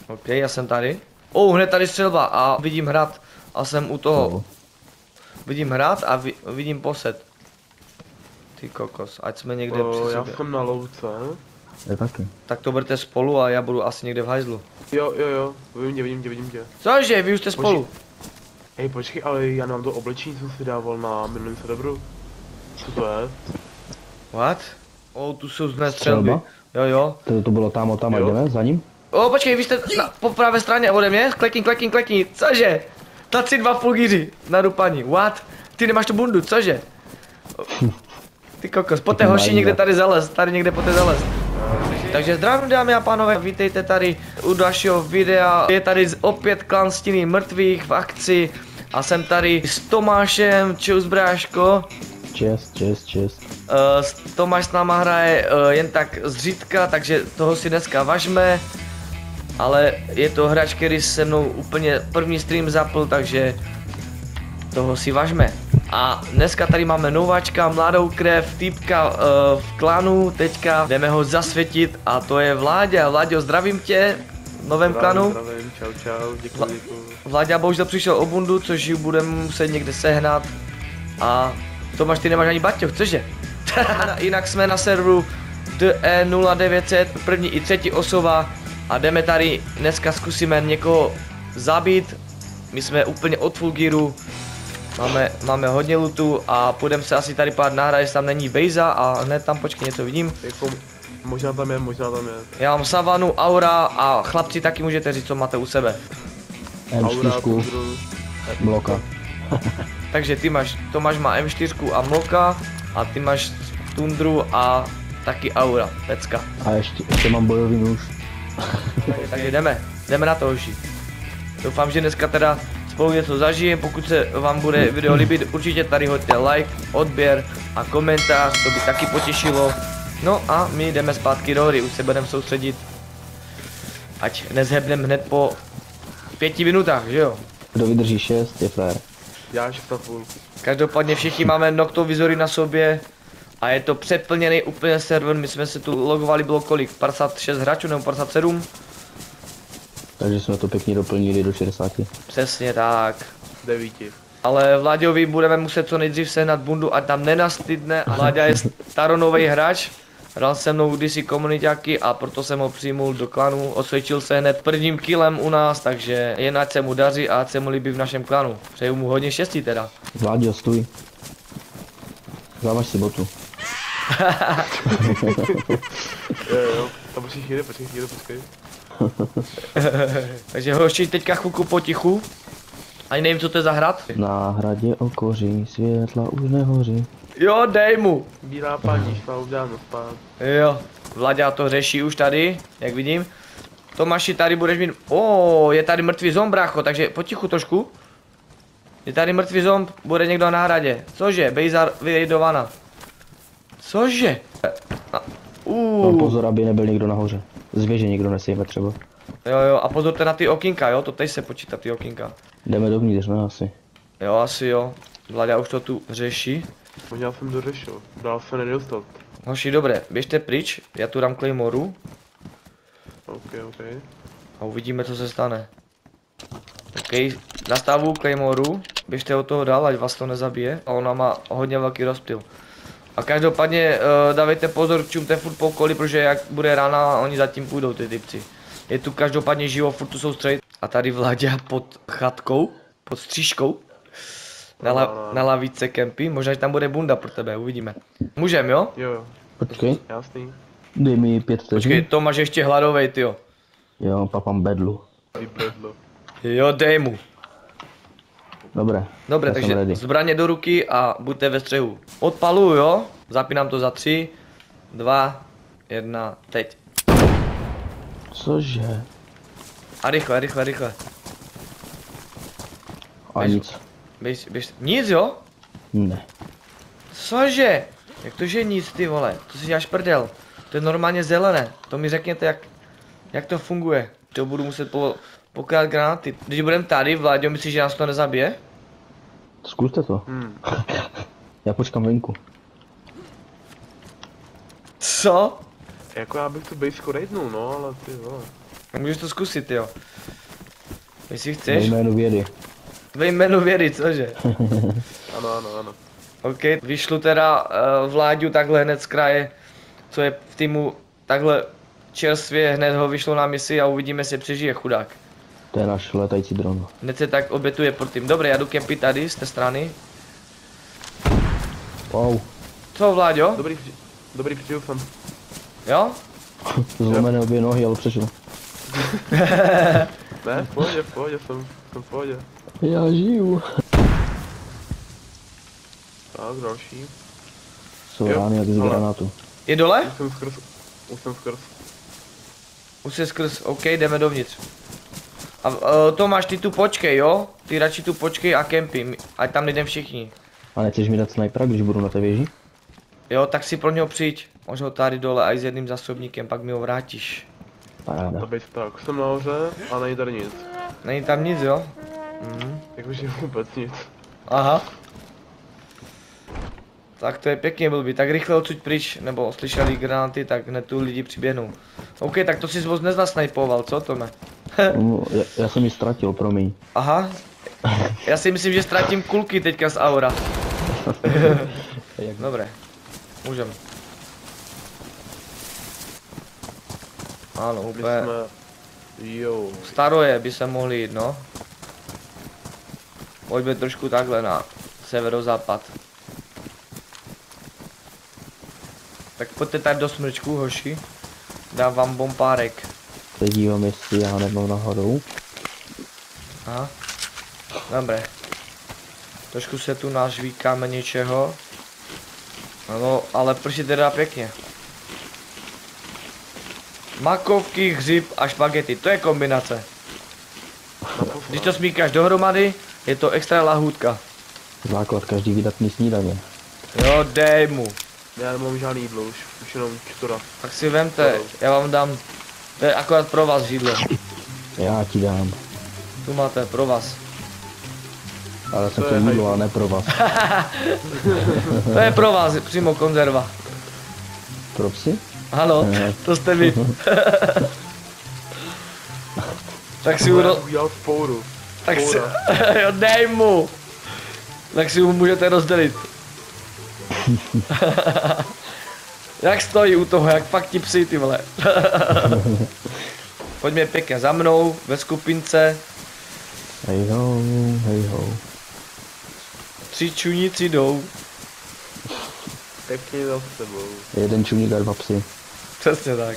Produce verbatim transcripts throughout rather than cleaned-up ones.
OK, já jsem tady. Oh, hned tady střelba a vidím hrad. A jsem u toho. No. Vidím hrad a vi vidím posed. Ty kokos, ať jsme někde O, při já sobě. jsem na louce. Já taky. Tak to berte spolu a já budu asi někde v hajzlu. Jo, jo, jo, vidím tě, vidím tě, vidím tě. Cože, vy už jste spolu? Hej, počkej, ale já nemám to oblečení, co si dával na minulém serveru. Co to je? What? Oh, tu jsou zné střelby. Střelba? Jo, jo. To, to bylo tam, tam, a Jo. jdeme za ním? O, počkej, vy jste na, po pravé straně ode mě? Klekni, klekni, klekni, cože? Taci dva fulgíři na rupaní, what? Ty nemáš tu bundu, cože? Ty kokos, pojďte hoši někde tady zalez, tady někde pojďte zalez. Takže zdravím dámy a pánové, vítejte tady u dalšího videa. Je tady opět klan Stíny mrtvých v akci a jsem tady s Tomášem, čus bráško. Čest, čest, čest. Uh, Tomáš s náma hraje uh, jen tak zřídka, takže toho si dneska važme. Ale je to hráč, který se mnou úplně první stream zapl, takže toho si važme. A dneska tady máme nováčka, mladou krev, týpka uh, v klanu, teďka jdeme ho zasvětit a to je Vláďa. Vláďo, zdravím tě v novém klanu. Zdravím, čau, čau, děkuji, děkuji. Vláďa bohužel přišel o bundu, což ji budeme muset někde sehnat. A Tomáš, ty nemáš ani baťoch, cože? Jinak jsme na serveru D E nula devět set, první i třetí osoba. A jdeme tady, dneska zkusíme někoho zabít. My jsme úplně od full gearu. Máme, máme hodně lootu a půjdeme se asi tady pát nahrát, jestli tam není bejza a hned tam počkej, něco vidím. Jako, možná tam je, možná tam je. Já mám savanu, aura a chlapci taky můžete říct, co máte u sebe. M čtyři, pudru. bloka. Takže ty máš, Tomáš má M čtyři a mloka a ty máš tundru a taky aura, pecka. A ještě, ještě mám bojový nůž. Takže jdeme, jdeme na to, hoši. Doufám, že dneska teda spolu něco zažijeme, pokud se vám bude video líbit, určitě tady hoďte like, odběr a komentář, to by taky potěšilo. No a my jdeme zpátky do hry, už se budeme soustředit, ať nezhebneme hned po pěti minutách, že jo? Kdo vydrží šest, je fér. Já šest a půl. Každopádně všichni máme noktovizory na sobě a je to přeplněný úplně server, my jsme se tu logovali, bylo kolik, padesát šest hráčů nebo padesát sedm? Takže jsme to pěkně doplnili do šedesáti. Přesně tak. Devíti. Ale Vláďovi budeme muset co nejdřív sehnat bundu, ať tam nenastydne. A Vláďa je staronový hráč, hrál se mnou kdysi komunitáky a proto jsem ho přijmul do klanu. Osvědčil se hned prvním killem u nás, takže jen ať se mu daří a ať se mu líbí v našem klanu. Přeju mu hodně štěstí teda. Vláďo, stůj. Závaž si botu. Jo, jo, tam počkej chvíli, počkej chvíli, počkej. Takže hoši, teďka chvilku potichu. Ani nevím, co to je za hrad. Na hradě okoří, světla už nehoří. Jo, dej mu. Bílá paní šla už dávno spát. Jo, Vláďa to řeší už tady, jak vidím. Tomáši, tady budeš mít... O, je tady mrtvý zomb, brácho, takže potichu trošku. Je tady mrtvý zomb, bude někdo na hradě. Cože, Bejzar vyrejdovaná. Cože? No, Uuu. pozor, aby nebyl někdo nahoře. Z věže někdo nesejme třeba. Jo, jo, a pozorte na ty okýnka, jo, to teď se počítá ty okýnka. Jdeme dovnitř, ne asi. Jo, asi jo. Vláďa už to tu řeší. Možná jsem dořešil, dál se nedostat. Hoši, dobré, běžte pryč, já tu dám Claymoru Ok, ok. a uvidíme, co se stane. OK, nastavu Claymoru, běžte od toho dál, ať vás to nezabije a ona má hodně velký rozptyl. A každopádně uh, dávejte pozor, čumte furt po okolí, protože jak bude rána, oni zatím půjdou ty typci. Je tu každopádně živo, furt tu jsou střelit. A tady Vláďa pod chatkou, pod střížkou. Na, la, na lavice kempy, možná, že tam bude bunda pro tebe, uvidíme. Můžem, jo? Jo, jo, Počkej, jasný. dej mi pět Počkej, vteřin. to máš ještě hladovej, tyjo. Jo, papám bedlu. Vybledlo. Jo, dej mu. Dobré. Dobré, já jsem takže ready. zbraně do ruky a buďte ve střehu. Odpaluju, jo? Zapínám to za tři, dva, jedna, teď. Cože? A rychle, rychle, rychle. A Běž. nic. Běž, běž. Nic, jo? Ne. Cože? Jak to, že nic, ty vole? To si děláš prdel. To je normálně zelené. To mi řekněte, jak, jak to funguje. To budu muset po, pokrát granáty. Když budeme tady, Vláďo, myslíš, že nás to nezabije? Zkuste to. Hmm. Já počkám venku. Co? Jako já bych tu bejsku raidnul, no, ale ty vole. Můžeš to zkusit, jo. Jestli Ve chceš. jménu vědy. Ve jménu vědy, cože? Ano, ano, ano. OK, vyšlu teda uh, Vláďu takhle hned z kraje, co je v týmu takhle čerstvě, hned ho vyšlo na misi a uvidíme, jestli přežije chudák. To je náš letající dron. Hned se tak obětuje pro tým. Dobré, já jdu kempit tady z té strany. Wow. Co, Vláďo? Dobrý, při- dobrý přijel jsem. Jo? Zlomené obě nohy, ale přežil. Ne, v pohodě, v pohodě, jsem, jsem v pohodě. Já žiju. Tak, další. Jsou Jo, rány jak z ale- granátu. Je dole? Už jsem skrz, už jsem skrz. Už se skrz, OK, jdeme dovnitř. A uh, Tomáš, ty tu počkej, jo? Ty radši tu počkej a kempy, ať tam nejdem všichni. A nechceš mi dát snajpera, když budu na té věži? Jo, tak si pro něho přijď. Možná tady dole aj s jedným zásobníkem, pak mi ho vrátíš. Paráda. To být tak, jsem nahoře a není tady nic. Není tam nic, jo? Mhm. Jakože vůbec nic. Aha. Tak to je pěkně blbý, tak rychle odsud pryč, nebo slyšeli granáty, tak hned tu lidi přiběhnou. OK, tak to si moc neznasnajpoval, co Tome? No, já, já jsem ji ztratil, promiň. Aha. Já si myslím, že ztratím kulky teďka z aura. Jak... Dobré. Můžem. Ano, My úplně. jsme... Jo. Staroje by se mohli jít, no. Pojďme trošku takhle na severozápad. Tak pojďte tady do smrčku, hoši. Dám vám bombárek. Se dívám, jestli já nemám nahoru. Aha. Dobré. Trošku se tu nažvíkáme něčeho. No, ale prší teda pěkně. Makovky, hřib a špagety, to je kombinace. Když to smíkáš dohromady, je to extra lahůdka. Základ každý vydatný snídaně. Jo, dej mu. Já nemám žádný jídlo, už, už jenom čtura. Tak si vemte, já vám dám. To je akorát pro vás židlo. Já ti dám. Tu máte, pro vás. Ale jsem To to je jídlo, a ne pro vás. To je pro vás, přímo konzerva. Pro psy? Ano, Ne. to jste vy. Tak si Já uro... udělal spouru. Tak si... Spoura. Jo, dej mu. Tak si ho můžete rozdělit. Jak stojí u toho, jak fakt ti psi, ty vole. Pojďme pěkně za mnou, ve skupince. Hej ho, hej ho. Tři čuníci jdou. Pěkně za sebou. Jeden čumník a dva psy. Přesně tak.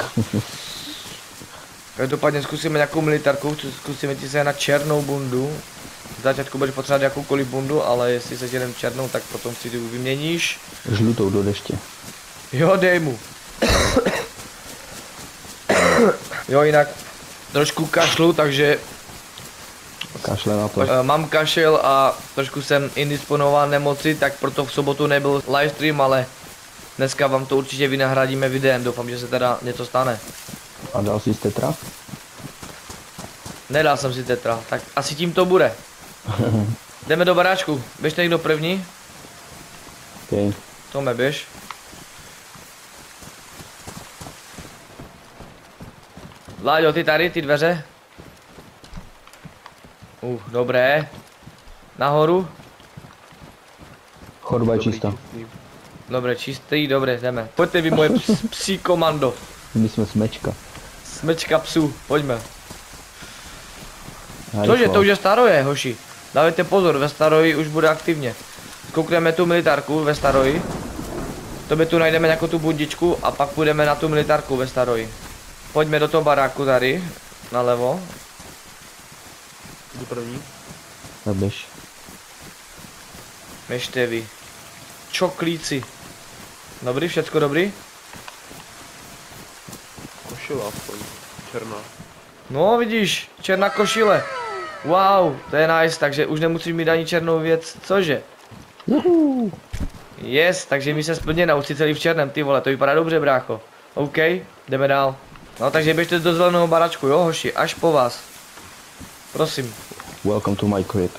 Každopádně zkusíme nějakou militárku, zkusíme ti se na černou bundu. V začátku budeš potřebovat jakoukoliv bundu, ale jestli se jenom černou, tak potom si tu vyměníš. Žlutou do deště. Jo, dej mu. Jo, jinak trošku kašlu, takže Kašle na to. uh, mám kašel a trošku jsem indisponován nemoci, tak proto v sobotu nebyl livestream, ale dneska vám to určitě vynahradíme videem, doufám, že se teda něco stane. A dal jsi z tetra? Nedal jsem si tetra, tak asi tím to bude. Jdeme do baráčku, běžte někdo první? Okay. Tome, běž. Láďo, ty tady, ty dveře? Uh, dobré. Nahoru? Chodba je Dobrý, čistá. čistý. Dobré, čistý, dobré, jdeme. Pojďte vy moje ps psí komando. My jsme smečka. Smečka psů, pojďme. Já Cože, rychlo. to už je staroje, hoši. Dávajte pozor, ve staroji už bude aktivně. Koukneme tu militárku ve staroji. To my tu najdeme nějakou tu bundičku a pak půjdeme na tu militárku ve staroji. Pojďme do toho baráku tady, nalevo. Jdu první. Tak běž. Běžte vy. Čoklíci. Dobrý, všecko dobrý? Košila aspoň. Černá. No vidíš, černá košile. Wow, to je nice, takže už nemusíš mít ani černou věc, cože? Juhu. Yes, takže mi se splně naučit celý v černém, ty vole, to vypadá dobře, brácho. OK, jdeme dál. No takže běžte do zeleného baračku, jo hoši, až po vás. Prosím. Welcome to my crib.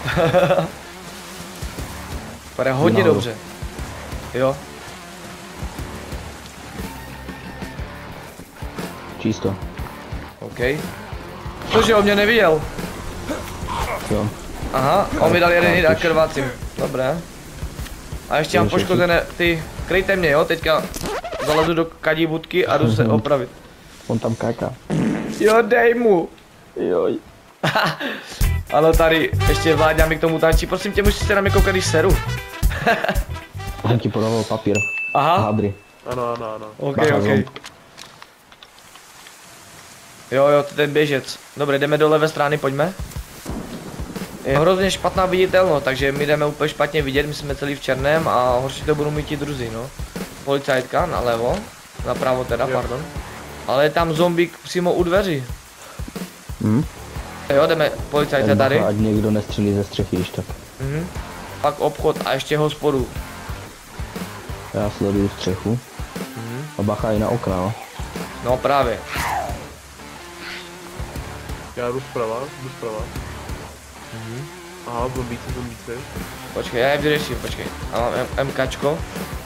Vypadá hodně Nahoru. dobře. Jo, Čisto. OK. OK. Cože, on mě neviděl. Jo. Aha, on mi dal jeden hit a krvácím. Dobré. A ještě mám poškozené ty, kryjte mě jo, teďka zalezu do kadí budky a jdu se opravit. On tam káká. Jo, dej mu. Joj. Ano, tady ještě Vláďa mi k tomu tančí, prosím tě, musíš se na mě koukat, když seru. On ti podával papír. Aha. Hadry. Ano, ano, ano. OK, Bacha, OK. zomb. Jo, jo, to je ten běžec. Dobré, jdeme do levé strany, pojďme. Je hrozně špatná viditelnost, takže my jdeme úplně špatně vidět, my jsme celý v černém a horší to budou mít ti druzí, no. Policajtka nalevo, napravo teda, Jo. pardon. Ale je tam zombík přímo u dveří. Hm? Jo, jdeme, policajta tady. Bacha, ať někdo nestřelí ze střechy, když tak. Mhm. Pak obchod a ještě hospodu. Já sleduju střechu. Mhm. A bacha i na okna, no. No právě. Já jdu zprava, jdu zprava. Mhm. Aha, zombíci, zombíci. Počkej, já je vyřeším, počkej. A mám M MKčko.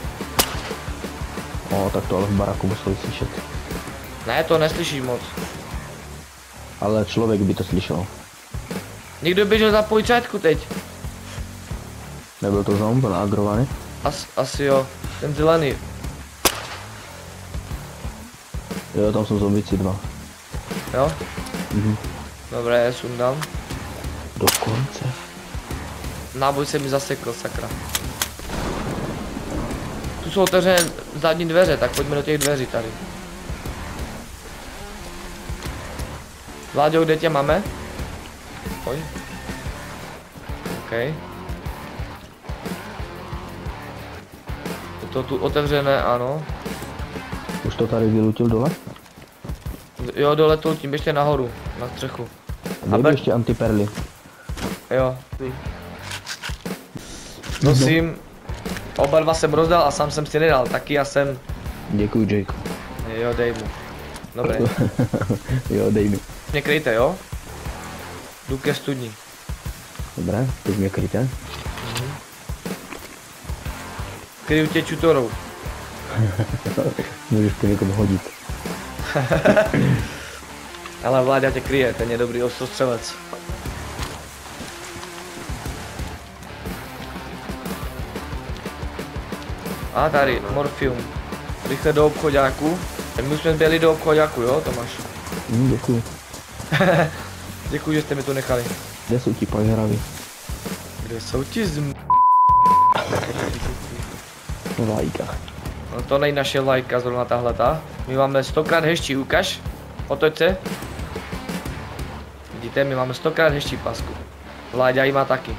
O, tak to ale v baraku museli slyšet. Ne, to neslyšíš moc. Ale člověk by to slyšel. Někdo běžel za policajtku teď. Nebyl to zomb, byl agrovaný? As, asi jo, ten zelený. Jo, tam jsou zombici dva. Jo? Mhm. Dobré, sundám. Dokonce. Náboj se mi zasekl, sakra. Tu jsou otevřené zadní dveře, tak pojďme do těch dveří tady. Vláďo, kde tě máme? Pojď. OK. Je to tu otevřené, ano. Už to tady vylutil dole? Jo, dole tu tím běžte nahoru, na střechu. Dej be- ještě antiperly. Jo. Ty. Prosím. Oba dva jsem rozdal a sám jsem si nedal, taky já jsem... Děkuji, Jake. Jo, dej mu. Dobré. Jo, dej mi. Mě kryjte, jo? Jdu ke studni. Dobré, teď mě kryjte. Kryju tě čutorou. Můžeš to někomu hodit. Ale Vláďa tě kryje, ten je dobrý ostrostřelec. A tady, morfium. Rychle do obchodáku. My jsme byli do obchodáku, jo, Tomáš? Hm, děkuji. Děkuji, že jste mi to nechali. Kde jsou ti pajhraví? Kde jsou ti zm... Lajka. No to nej naše lajka, zrovna tahleta. My máme stokrát hezčí, ukaž. Otoč se. Vidíte, my máme stokrát hezčí pasku. Vláďa ji má taky.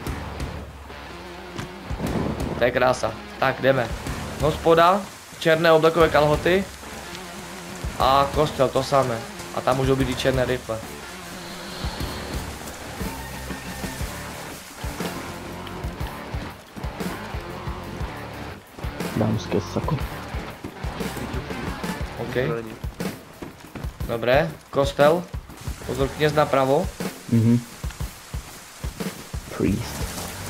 To je krása. Tak, jdeme. Hospoda, černé oblekové kalhoty. A kostel, to samé. A tam můžou být i černé rifle. Dámské sako. OK. Dobré, kostel. Pozor, kněz napravo. Mhm. Priest.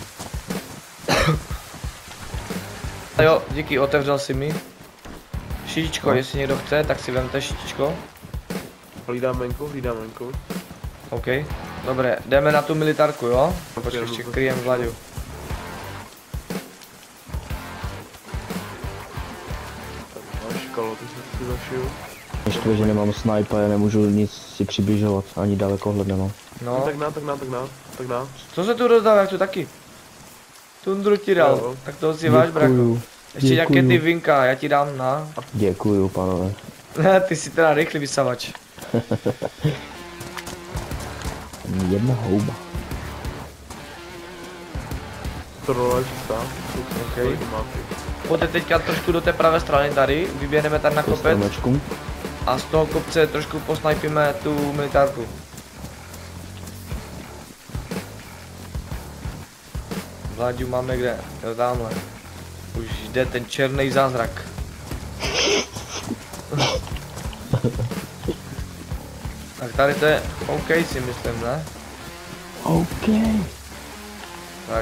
Jo, díky, otevřel si mi. Šítičko, No. jestli někdo chce, tak si vemte šítičko. Hlídám venku, hlídám venku. OK, dobré, jdeme na tu militárku, jo? Ok, Počkej, jdu ještě to. kryjem Vlaďu. Tak máš kalhoty, se si zašiju. Ještě, že nemám sniper, já nemůžu nic si přibližovat, ani dalekohled nemám. No. No, Tak na, tak na, tak na, tak na. co se tu rozdal, jak tu taky? Tundru ti dal, Jo. tak to si váš, brako. Děkuju. Ještě nějaké ty Děkuju. vinka, já ti dám na. Děkuju, panové. Ty jsi teda rychlý vysavač. Jedna houba. Trole čistá. Ok. Pojďte teďka trošku do té pravé strany tady, vyběhneme tady na Ke kopec stromečku. a z toho kopce trošku posnajpíme tu militárku. Vláďu máme kde? Jo, tamhle. Už jde ten černý zázrak. Tak tady to je OK, si myslím, ne? OK. Tak.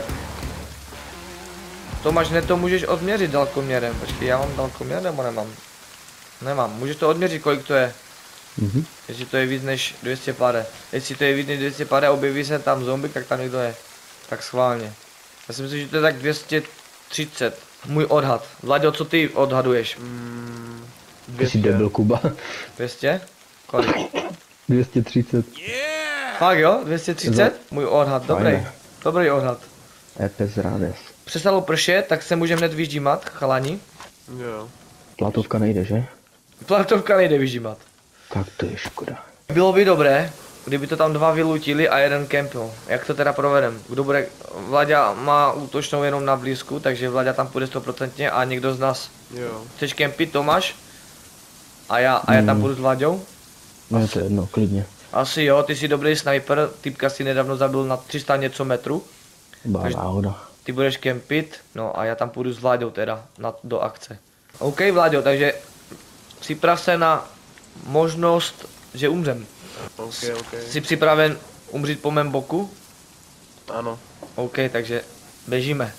Tomáš, ne to můžeš odměřit dalekoměrem. Počkej, já mám dalekoměr nebo nemám? Nemám. Můžeš to odměřit, kolik to je? Mhm. Jestli to je víc než dvě stě pade. Jestli to je víc než dvě stě pade a objeví se tam zombie, tak tam někdo je. Tak schválně. Já si myslím, že to je tak dvě stě třicet. Můj odhad. Vlaďo, co ty odhaduješ? Mm, Ty jsi debil, Kuba. dvě stě? Kolik? dvě stě třicet. Fakt jo? dvě stě třicet? Můj odhad, dobrý. Fajné. Dobrý odhad. Epes rádes. Přestalo pršet, tak se můžeme hned vyždímat, chalani. jo. Platovka nejde, že? Platovka nejde vyždímat. Tak to je škoda. Bylo by dobré, kdyby to tam dva vylutili a jeden kempil. Jak to teda provedem? Kdo bude... Vlaďa má útočnou jenom na blízku, takže Vlaďa tam půjde sto procent a někdo z nás. Jo. Chceš kempit, Tomáš? A já, a já tam Mm. půjdu s Vlaďou? No to je jedno, klidně. Asi jo, ty jsi dobrý sniper, typka si nedávno zabil na tři sta něco metrů. Bá Takže- náhoda. Ty budeš kempit, no a já tam půjdu s Vláďou teda na, do akce. OK Vláďo, takže připrav se na možnost, že umřem. OK, OK. Jsi připraven umřít po mém boku? Ano. OK, takže běžíme.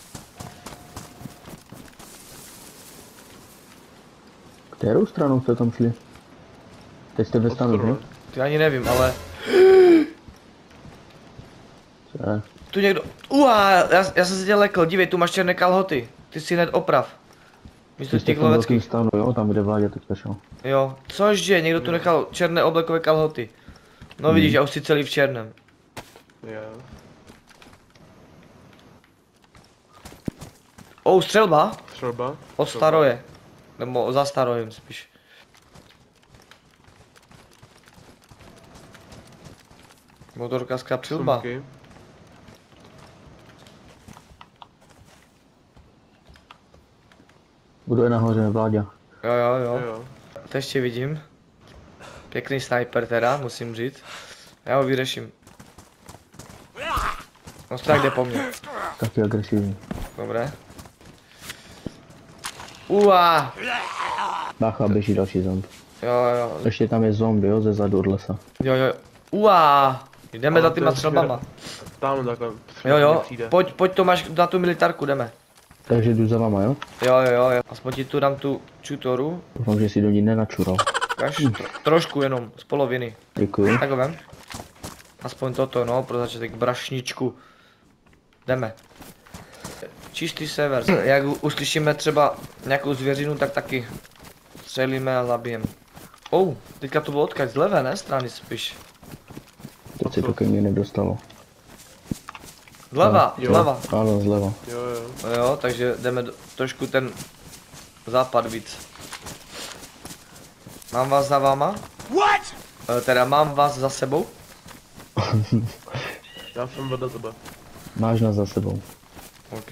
Kterou stranou jste tam šli? Teď jste ve stanu, že? Ty ani nevím, ale Co je? tu někdo... Uá, já, já jsem se tě lekl, dívej, tu máš černé kalhoty. Ty si hned oprav. Místo Vy jste těch v tom velkým loveckých. stanu, jo? Tam, kde Vláďa teďka šel. Jo, cožže, někdo tu nechal černé oblekové kalhoty. No vidíš, já už si celý v černém. Jo. Oh, střelba? Třeba? Od staroje. Nebo za starojem spíš. Motorkářská přilba. Sumky. Budu je nahoře, Vláďa. Jo, jo, jo. Jo. To ještě vidím. Pěkný sniper teda, musím říct. Já ho vyřeším. On tak jde po mně. Taky agresivní. Dobré. Uá. Bacha, běží další zomb. Jo, jo, Ještě tam je zombie, jo, ze zadu od lesa. jo, jo. Uá. Jdeme Ale za to těma je střelbama. Tam takhle. Jo, jo. Přijde. Pojď, pojď Tomáš na tu militárku, jdeme. Takže jdu za váma, jo? Jo, jo, jo. Aspoň ti tu dám tu čutoru. Doufám, že si do ní nenačural. Kaž, trošku jenom, z poloviny. Děkuji. Tak ho vem. Aspoň toto, no, pro začátek brašničku. Jdeme. Čistý sever. Jak u- uslyšíme třeba nějakou zvěřinu, tak taky střelíme a zabijeme. Oh, teďka to bylo odkaď z levé, ne? Strany spíš. Teď se to ke mně nedostalo. Zleva, Jo. zleva. Ano, zleva. Jo, jo. Jo, takže jdeme do, trošku ten západ víc. Mám vás za váma? What? E, teda mám vás za sebou? Já jsem vedle tebe. Máš nás za sebou. OK.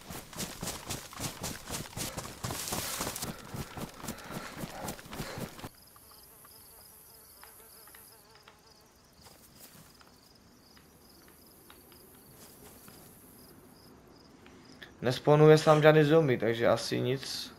Nesponuje se tam žádný zombie, takže asi nic.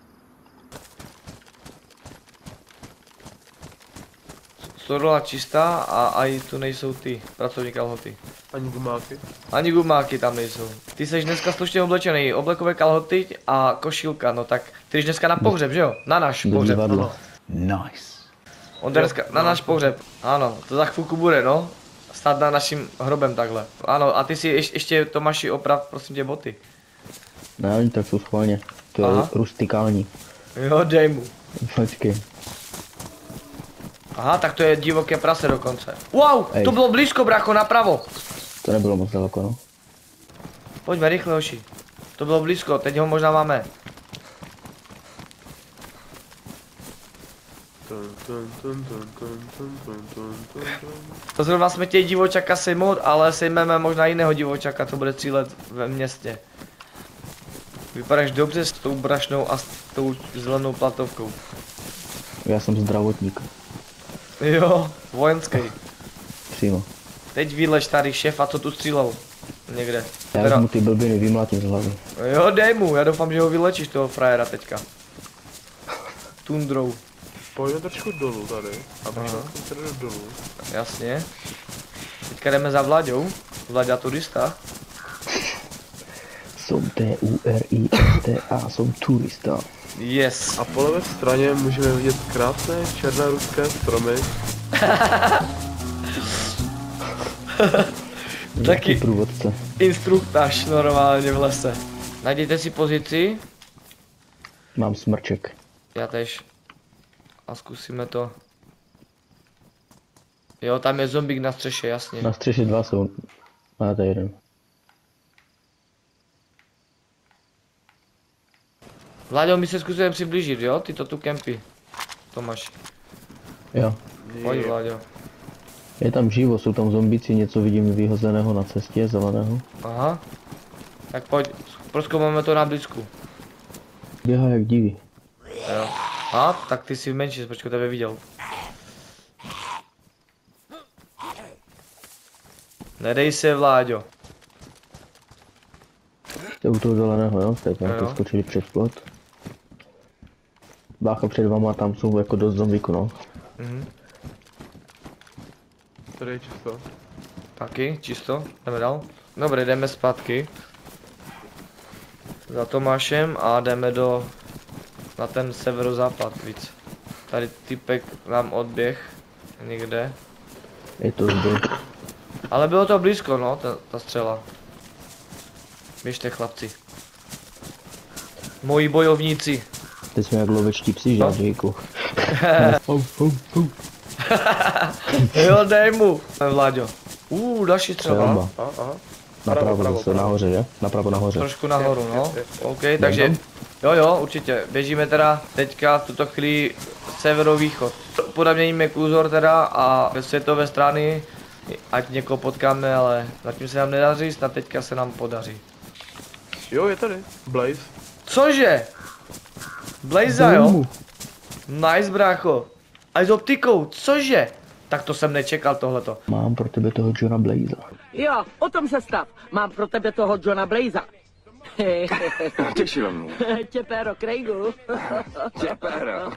Stodola čistá a i tu nejsou ty pracovní kalhoty. Ani gumáky. Ani gumáky tam nejsou. Ty jsi dneska slušně oblečený, oblekové kalhoty a košilka, no tak ty jsi dneska na pohřeb, že jo? Na náš Do pohřeb. divadla. Nice. On jde dneska na náš pohřeb. Ano, to za chvilku bude, no. Stát na naším hrobem takhle. Ano, a ty si ještě, ještě Tomáši oprav, prosím tě, boty. Ne, oni tak jsou schválně. To je Aha. rustikální. Jo, dej mu. Počkej. Aha, tak to je divoké prase dokonce. Wow, Ej. to bylo blízko, brácho, napravo. To nebylo moc daleko, no. Pojďme rychle, hoši. To bylo blízko, teď ho možná máme. Tun, tun, tun, tun, tun, tun, tun, tun, tun, tun. To zrovna jsme chtěli divočaka sejmout, ale sejmeme možná jiného divočaka, to bude cílet ve městě. Vypadáš dobře s tou brašnou a s tou zelenou platovkou. Já jsem zdravotník. Jo, vojenský. Přímo. Teď vylež tady šéfa, co tu střílel. Někde. Já Teda, vezmu ty blbiny, vymlátím z hlavy. jo, dej mu, já doufám, že ho vylečíš toho frajera teďka. Tundrou, Pojďme trošku dolů tady. A Aha. šel jsem tady dolů. jasně. Teďka jdeme za Vlaďou, Vlaďa turista. Jsou T U R I S T A, jsou turista. Yes. A po levé straně můžeme vidět krásné černé ruské stromy. Taky průvodce. instruktáž normálně v lese. Najděte si pozici. Mám smrček. Já tež. A zkusíme to. Jo, tam je zombík na střeše, jasně. Na střeše dva jsou. Máte jeden. Vláďo, my se zkusíme přiblížit, jo? Ty to tu kempy. Tomáš. Jo. Pojď, Vláďo. Je tam živo, jsou tam zombíci, něco vidím vyhozeného na cestě, zeleného. Aha. Tak pojď, prozkoumáme to na blízku. Běhá jak diví. Jo. A, tak ty jsi menší, počkej, tebe viděl. Nedej se, Vláďo. Jste u toho zeleného, jo? Jste tam Jo. skočili před plot. Bácha před vama, tam jsou jako dost zombíku, no. Mhm. Tady je čisto. Taky, čisto, jdeme dál. Dobře, jdeme zpátky. Za Tomášem a jdeme do... na ten severozápad víc. Tady typek nám odběh. Někde. Je to zde. Ale bylo to blízko, no, ta, ta střela. Běžte, chlapci. Moji bojovníci. Teď jsme jak lovečtí psi, No. žádříku. Au, au, au. Jo, dej mu. Vláďo. Uh, další střela. Střelba. A, aha. Napravo pravo, zase, pravo. nahoře, že? Napravo nahoře. Trošku nahoru, no. Je, je, OK, takže, jo jo, určitě. Běžíme teda teďka v tuto chvíli severovýchod. Podaměníme kůzor teda a ve světové strany, ať někoho potkáme, ale zatím se nám nedaří, snad teďka se nám podaří. Jo, je tady. Blaze. Cože? Blaze, jo? Nice, brácho. A s optikou, cože? Tak to jsem nečekal tohleto. Mám pro tebe toho Johna Blaze. Jo, o tom se stav. Mám pro tebe toho Johna Blaza. Těšilo mě. Těpéro, Craigu. Těpéro.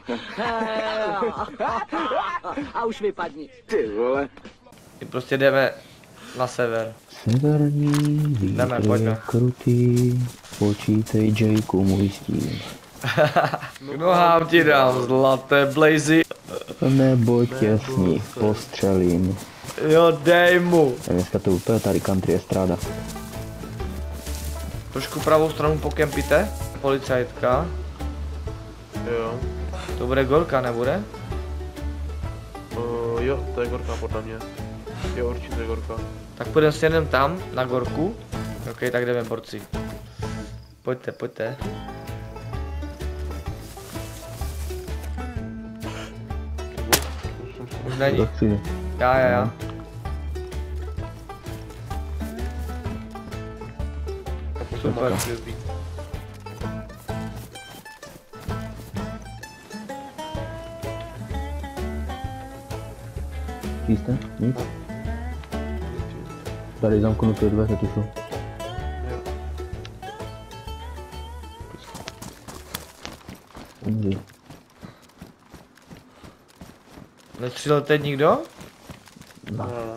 A už vypadni. Ty vole. My prostě jdeme na sever. Severní Jdeme, vítr pojďme. je krutý, počítej Jakeu můj stín. K nohám ti dám zlaté blazy. Nebo tě s ní postřelím. Jo, dej mu. A dneska to úplně tady country estráda. Trošku pravou stranu pokempíte. Policajtka. Jo. To bude gorka, nebude? Uh, jo, to je gorka podle mě. Jo, určitě je gorka. Tak půjdeme s jedem tam, na gorku. OK, tak jdeme, borci. Pojďte, pojďte. Už není. To chci. Já, já, já. Super. Jste? Nic? Tady zamknuté dveře tu jsou. Umří. Nestřílel teď nikdo? No. No.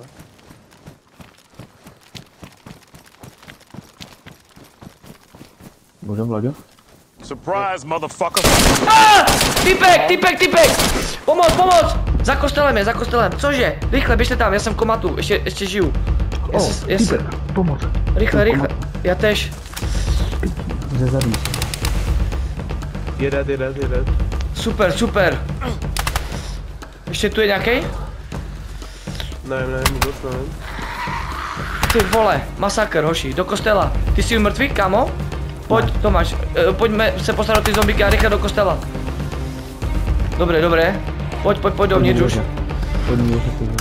Můžem, Vlaďo? Surprise, motherfucker! Typek, typek, typek! Pomoc, pomoc! Za kostelem je, za kostelem. Cože? Rychle, běžte tam, já jsem v komatu, ještě, ještě žiju. Já O, se, já se, typek, pomoc. rychle, rychle. Já tež. Ze zadní. Jede, jede, jede. Super, super. Ještě tu je nějaký? Nevím, nevím, vůbec nevím. Ty vole, masakr, hoši, do kostela. Ty jsi mrtvý, kámo? Pojď, Tomáš, eh, pojďme se postarat o ty zombíky a rychle do kostela. Dobré, dobré. Pojď, pojď, pojď dovnitř už. Pojď mi to.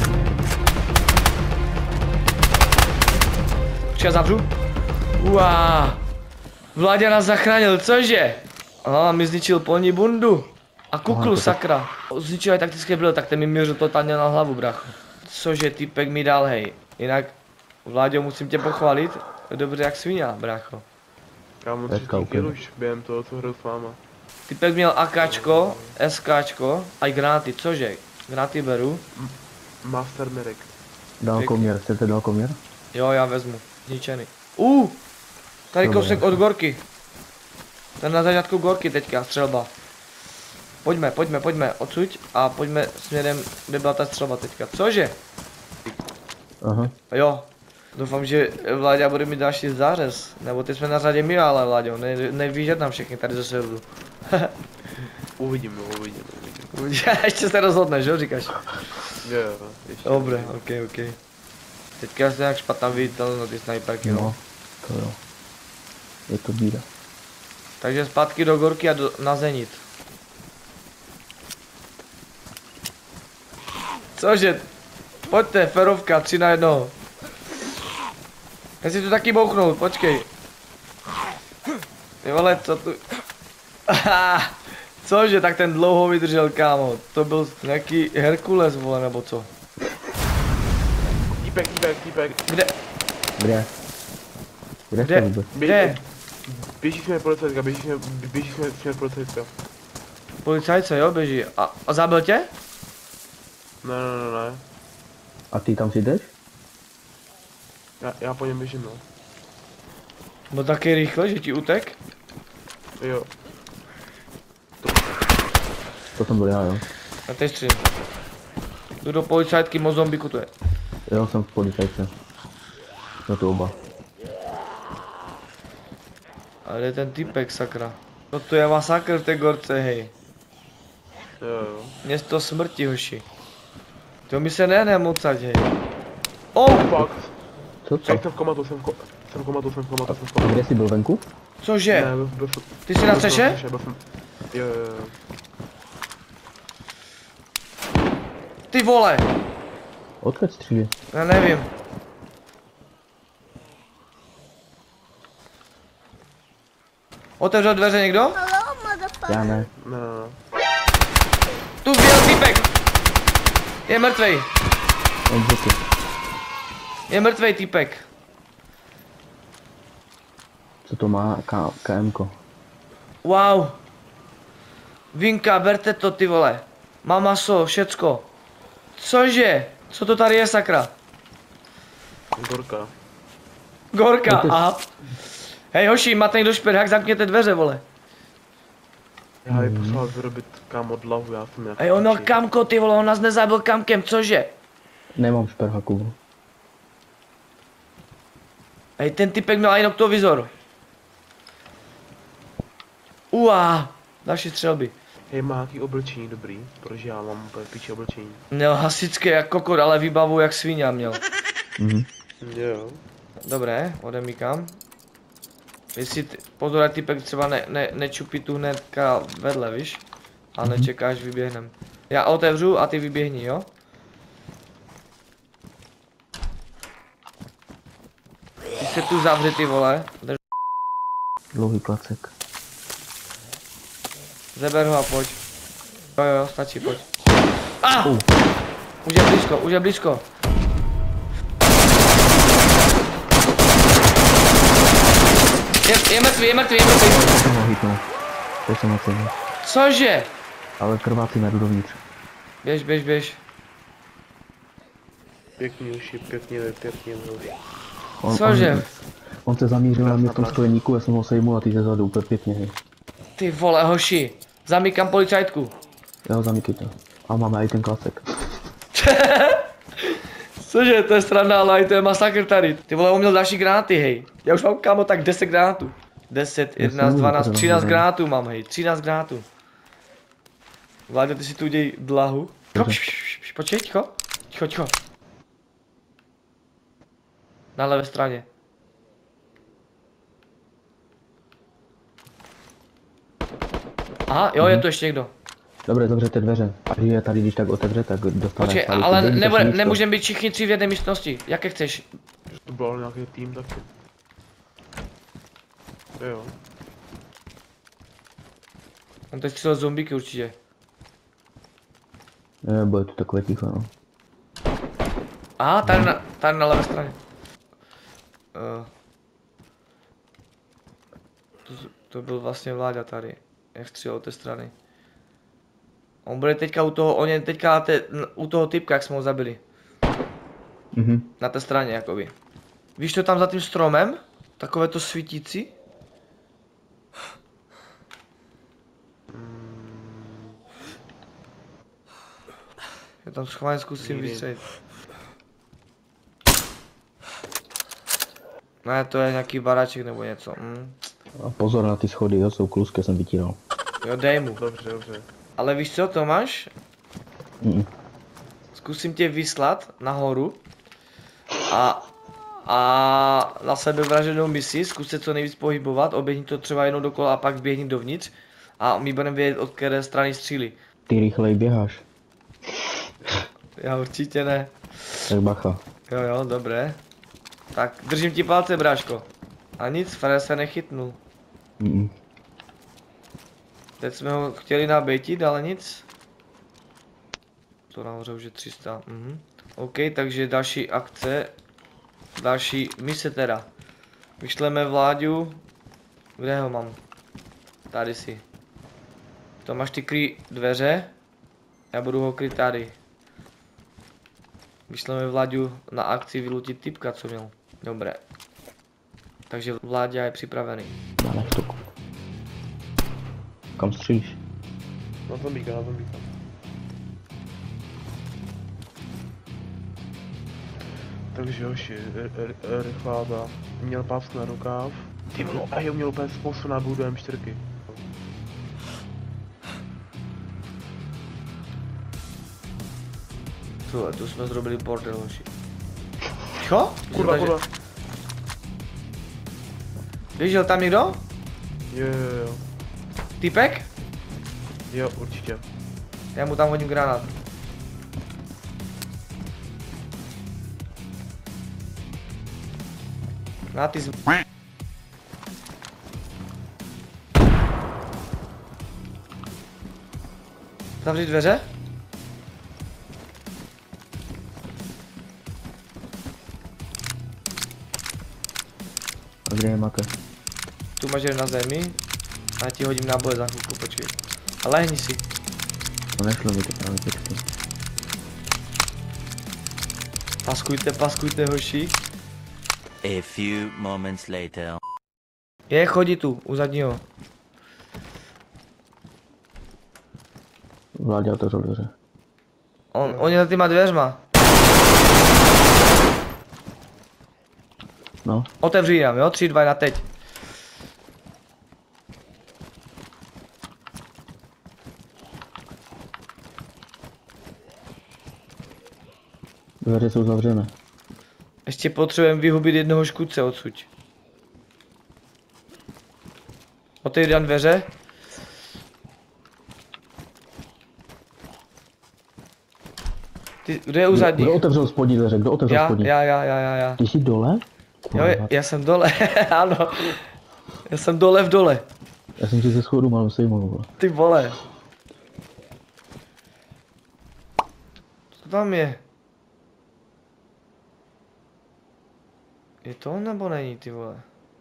Počkej, já zavřu. Uá. Vláďa nás zachránil, cože? A mi zničil polní bundu. A kuklu, sakra. Zničil aj taktické brýle, tak ten mi měřil totálně na hlavu, bracho. Cože, typek mi dal, hej. Jinak, Vláďo, musím tě pochválit. Dobře jak svině, brácho. Já mám Tak třicet koukej. kil už během toho, co hraju s váma. Typek měl AKčko, SKčko a i granáty, cože? Granáty beru. Master Merek. Dálkoměr, chcete dálkoměr? Jo, já vezmu. Zničený. Uh! Tady Dobré. kousek od gorky. Ten na začátku gorky teďka, střelba. Pojďme, pojďme, pojďme, odsuď a pojďme směrem, kde byla ta střelba teďka. Cože? Aha. Jo. Doufám, že Vláďa bude mít další zářez. Nebo ty jsme na řadě my, ale Vláďo, ne, nevíš, že tam všechny tady ze serveru. Uvidím, no, uvidím, uvidím. Ještě se rozhodneš, jo, říkáš? Jo, jo, ještě. Dobré, ok, ok. Teďka se nějak špatná viditelnost na ty snajperky, no. No, to jo. Je to bída. Takže zpátky do gorky a do, na zenit. Cože? Pojďte, ferovka, tři na jednoho. Já si tu taky bouchnout, počkej. Ty vole, co tu... Cože, tak ten dlouho vydržel, kámo. To byl nějaký Herkules, vole, nebo co? Týpek, týpek, týpek. Kde? Kde? Kde Kde? to vůbec? Kde? Běží směr policajtka, běží směr, běží směr, směr policajtka. Policajce, jo, běží. A, a zabil tě? Ne, ne, ne, ne. A ty tam si jdeš? Já, já po něm běžím, no. Byl taky rychle, že ti utek? Jo. To jsem byl já, jo. A teď střím. Jdu do policajtky, moc zombiku to je. Jo, jsem v policajce. No to oba. A kde je ten typek, sakra? Toto je masakr v té gorce, hej. Jo, jo. Město smrti, hoši. To mi se ne mocať, hej. Oh! Fakt. Co co? Ej, jsem v komatu, jsem v ko... Jsem v komatu, jsem v komatu, jsem v A komatu. kde jsi byl venku? Cože? Ne, byl, byl, Ty jsi na střeše? byl jsem... Jo, jo, jo. Ty vole! Odkud střílí? Já nevím. Otevřel dveře někdo? Já ne. Ne, ne, ne. Tu vjel typek! Je mrtvej. On děti. Je mrtvej typek. Co to má? K KMko. Wow. Vinka, berte to, ty vole. Má maso, všecko. Cože? Co to tady je, sakra? Gorka. Gorka, aha. Hej hoši, máte někdo šperhák, zamkněte dveře, vole. Já ji poslal vyrobit kámo dlahu, já jsem nějaký... Hej ono kamko, ty vole, on nás nezabil kamkem, cože? Nemám šperhaku. Hej, ten typek měl i noktovizor. Uá, další střelby. Hej, má nějaký oblečení dobrý, protože já mám úplně piči oblečení. Měl hasičské jak kokot, ale výbavu jak svině měl. Mhm. Jo. Dobré, odemíkám. Jestli ty, pozor, ať typek třeba ne, ne, nečupí tu hnedka vedle, víš? A nečekáš, vyběhnem. Já otevřu a ty vyběhni, jo? Ty se tu zavři, ty vole. Drž, Dlouhý klacek. zeber ho a pojď. Jo, jo, stačí, pojď. Ah! Uh. Už je blízko, už je blízko. Je, je mrtvý, je mrtvý, je mrtvý. To jsem ho hitnul. To jsem na ceně. Cože? Ale krvácí jdu dovnitř. Běž, běž, běž. Pěkný uši, pěkně, pěkně, pěkně. On, Cože? On, on se zamířil na mě v tom skleníku, já jsem ho sejmul a ty ze zadu úplně pěkně, hej. Ty vole, hoši. Zamykám policajtku. Jo, zamykejte. A máme i ten klacek. Cože, to je sranda, ale to je masakr tady. Ty vole, on měl další granáty, hej. Já už mám, kámo, tak deset granátů. deset, jedenáct, dvanáct, třináct granátů mám, hej. třináct granátů. Vláďo, ty si tu uděj dlahu. Počkej, ticho. Ticho, ticho. Na levé straně. Aha, jo, je tu ještě někdo. Dobře, zavřete dveře. A když je tady, když tak otevře, tak dostane. Počkej, tady ale to dejte nebude, místo. nemůžeme být všichni tři v jedné místnosti. Jaké chceš? To byl nějaký tým taky. Jo. On teď střelil zombíky určitě. Ne, bude to takové ticho, no. Aha, tady na, tady na levé straně. Uh. To, to byl vlastně Vláďa tady, jak střílel od té strany. On bude teďka u toho, on je teďka te, u toho typka, jak jsme ho zabili. Mhm. Na té straně, jakoby. Víš to tam za tím stromem? Takové to svítící? Já tam schválně zkusím vystřelit. Ne, to je nějaký baráček nebo něco. Hm. A pozor na ty schody, jo, jsou kluské, jsem vytíral. Jo, dej mu. Dobře, dobře. Ale víš co, Tomáš? Mm. Zkusím tě vyslat nahoru a, a na sebevraženou misi, zkus se co nejvíc pohybovat, oběhni to třeba jenom dokola a pak běhni dovnitř a my budeme vědět, od které strany střílí. Ty rychleji běháš, Já určitě ne. tak bacha. Jo, jo, dobré. Tak, držím ti palce, bráško. A nic, Fred se nechytnul. Mm. Teď jsme ho chtěli nabejtit, ale nic. To nahoře už je tři sta. Mhm. OK, takže další akce. Další mise teda. Vyšleme Vláďu. Kde ho mám? Tady si. Tomáš, ty kryj dveře. Já budu ho kryt tady. Vyšleme Vláďu na akci vylutit typka, co měl. Dobré. Takže Vláďa je připravený. Dáme štuku. Kam střílíš? Na zombíka, na zombíka. Takže hoši, rychlá ta. Měl pásku na rukáv. Ty vole, a jo, měl úplně spoustu nábojů do M čtyři. Tohle, tu jsme zrobili bordel, hoši. Čo? Kurva, kurva. Běžel tam někdo? Jo, jo, jo. Typek? Jo, určitě. Já mu tam hodím granát. Na ty z... Zavři dveře? A kde je Mate? Tu máš jen na zemi. A já ti hodím náboje za chvilku, počkej. A lehni si. To nešlo mi to právě počkej. Paskujte, paskujte, hoši. A few moments later. Je, chodí tu, u zadního. Vládě otevřel dveře. On, on je za těma dveřma. No, Otevři nám, jo? tři, dva, jedna, teď. dveře jsou zavřené. Ještě potřebujeme vyhubit jednoho škůdce odsud. Otevři dan dveře. Ty, kdo je u zadní? Kdo otevřel spodní dveře? Kdo otevřel Já, spodní? já, já, já, já, já. Ty jsi dole? Jo, já, já jsem dole, ano. Já jsem dole v dole. Já jsem ti ze schodu malou sejmul. Ty vole. Co tam je? Je to on nebo není, ty vole?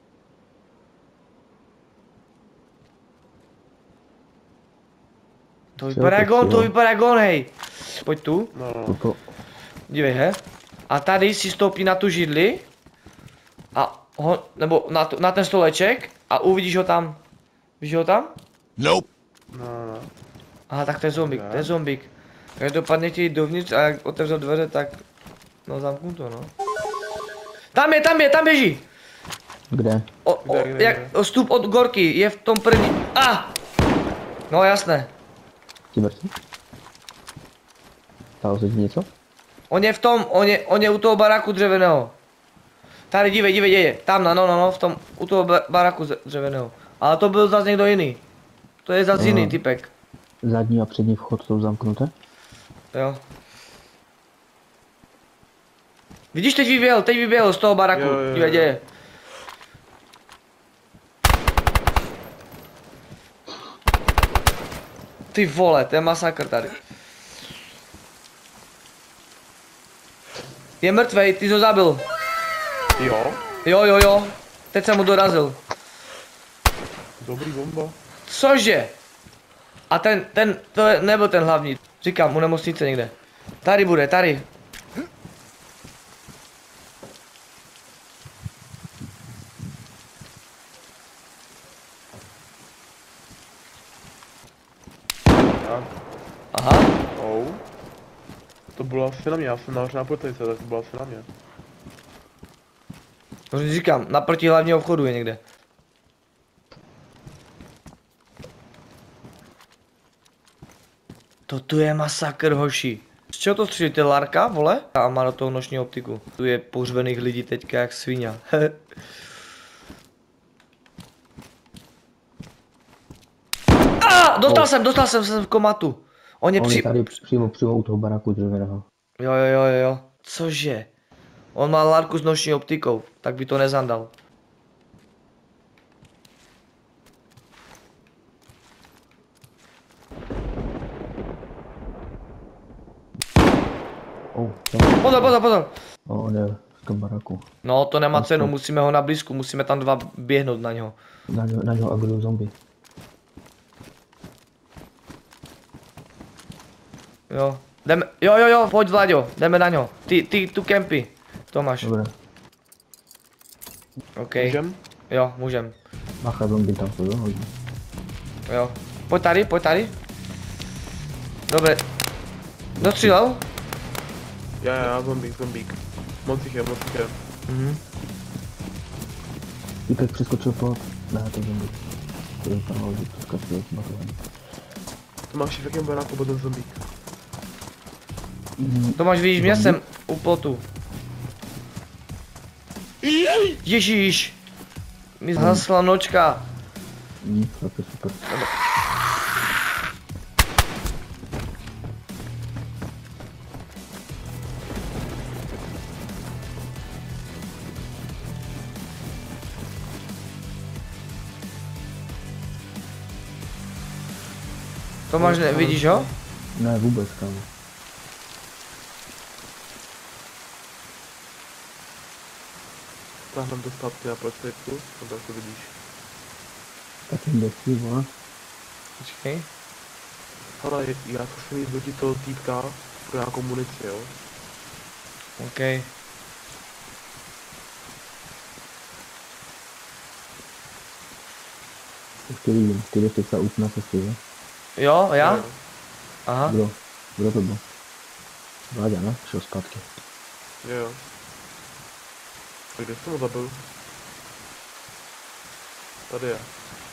To vypadá jak on, to vypadá jak on, hej. Pojď tu, No, no. To, dívej, he. A tady si stoupí na tu židli. A ho, nebo na, tu, na ten stoleček. A uvidíš ho tam. Víš ho tam? Nope. No, no. Aha, tak to je zombík, to je zombík. Každopádně chtějí dovnitř a jak otevřel dveře, tak... No zamknu to, no. Tam je, tam je, tam běží! kde? O, o, Kde, kde, jak, kde? vstup od Gorky, je v tom první. Ah! No jasné. Ti mrtví? Stalo se ti něco? On je v tom, on je, on je u toho baráku dřevěného. Tady, dívej, dívej, děje. Tam, no, no, no, v tom, u toho ba- baráku dřevěného. Ale to byl zase někdo jiný. To je zase jiný Aha. typek. Zadní a přední vchod jsou zamknuté? Jo. Vidíš, teď vyběhl, teď vyběhl z toho baraku, Jo, jo, jo. dívej, děje. Ty vole, to je masakr tady. Je mrtvej, ty jsi ho zabil. Jo, Jo, jo, jo. Teď jsem mu dorazil. dobrý bomba. Cože? A ten, ten, to je, nebyl ten hlavní. Říkám, u nemocnice někde. Tady bude, tady. A, Aha. oh. To bylo asi na mě, já jsem nahoře na policajce, tak to bylo asi na mě. To říkám, naproti hlavního vchodu je někde. To tu je masakr, hoši. Z čeho to střílí, to je Larka, vole? A má do toho noční optiku. Tu je pohřbených lidí teďka jak svině. ah, dostal jsem, dostal jsem, jsem v komatu. On je On při... je tady přímo, přímo u toho baráku dřevěného. Jo, jo, jo, jo. Cože? On má Larku s noční optikou, tak by to nezandal. Oh, Pozor, pozor, pozor. oh, on je v tom baráku. No, to nemá cenu, musíme ho na blízku, musíme tam dva běhnout na něho. Na něho, na něho agilují zombie. Jo. Jdeme, jo, jo, jo, pojď Vlaďo, jdeme na něho. Ty, ty, tu kempy. Tomáš. Dobré. OK. Můžem? Jo, můžem. Bacha, zombie tam jsou, jo, hodně. Jo. Pojď tady, pojď tady. Dobré. Dostřílel? Já, já, zombík, zombík. Moc jich je, moc jich je. Mhm. Týpek přeskočil pod. Ne, to je zombie. To je tam hodně přeskočil s matování. To máš v jakém baráku byl ten zombík? Tomáš, vidíš mě, jsem u plotu. Ježíš. Mi zhasla nočka. Nic, tak je super. Tomáš, ne, vidíš ho? Ne, vůbec, kámo. Táhnem to zpátky na prospektu, no tak to vidíš. Tak jim desí, vole. Počkej. Ale já to jsem jít do toho týpka pro nějakou munici, jo? OK. Ještě vidím, ty jdeš teď út na cestě, jo? Jo, já? Jo. Aha. Kdo? Kdo to byl? Vláďa, ne? Šel zpátky. Jo, jo. A kde jsem ho zabil? Tady je.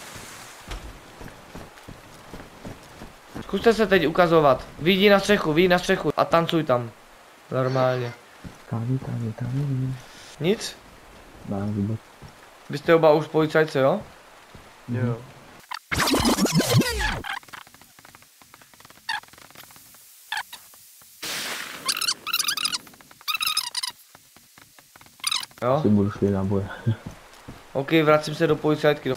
Zkuste se teď ukazovat. Vidí na střechu, vidí na střechu a tancuj tam. Normálně. Káví, káví, káví. Nic? Ne, vůbec. Vy jste oba už policajce, jo? Jo, jo. Jo? Si budu šli náboje. OK, vracím se do policajtky.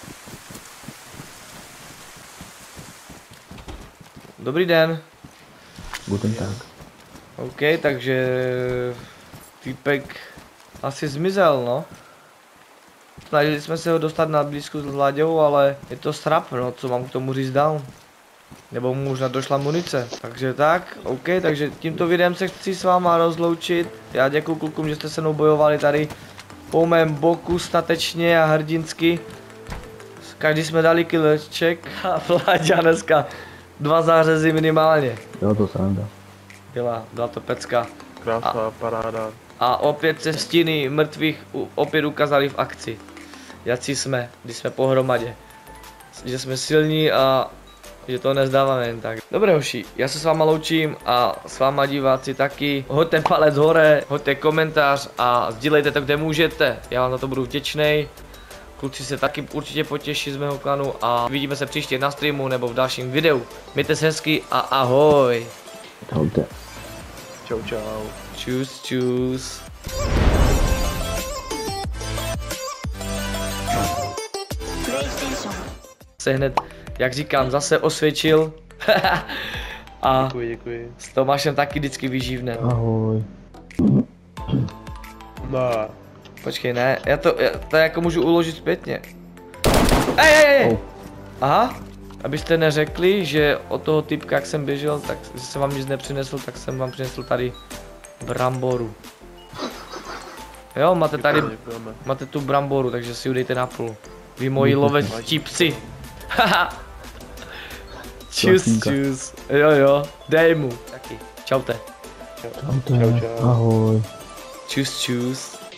Dobrý den. Guten Tag. OK, takže týpek asi zmizel, no. Snažili jsme se ho dostat na blízku s Vlaďou, ale je to srap, no, co mám k tomu říct dál. Nebo mu možná došla munice. Takže tak, OK, takže tímto videem se chci s váma rozloučit. Já děkuju klukům, že jste se mnou bojovali tady po mém boku statečně a hrdinsky. Každý jsme dali killček a Vláďa dneska dva zářezy minimálně. Jo, to sranda. Byla, byla to pecka. Krása, paráda. A opět se stíny mrtvých u, opět ukázali v akci. Jací jsme, když jsme pohromadě. Že jsme silní a že to nezdáváme jen tak. Dobré hoši, já se s váma loučím a s váma diváci taky. Hoďte palec hore, hoďte komentář a sdílejte to kde můžete. Já vám za to budu vděčný. Kluci se taky určitě potěší z mého klanu a vidíme se příště na streamu nebo v dalším videu. Mějte se hezky a ahoj. Čaute. Čau, čau. Čus, čus. Se hned, jak říkám, zase osvědčil. A Děkuji, děkuji. s Tomášem taky vždycky vyživne. Ahoj. No. Počkej, ne, já to, já to jako můžu uložit zpětně. Ej, ej, ej! Oh. Aha, abyste neřekli, že od toho typka, jak jsem běžel, tak že jsem vám nic nepřinesl, tak jsem vám přinesl tady bramboru. Jo, máte tady, Děkujeme. máte tu bramboru, takže si ji dejte na půl. Vy moji lovečtí psi. Haha. Čus, Klasínka. čus. Jo, jo, dej mu. Taky. Čaute. Čau, ahoj. Čus, čus.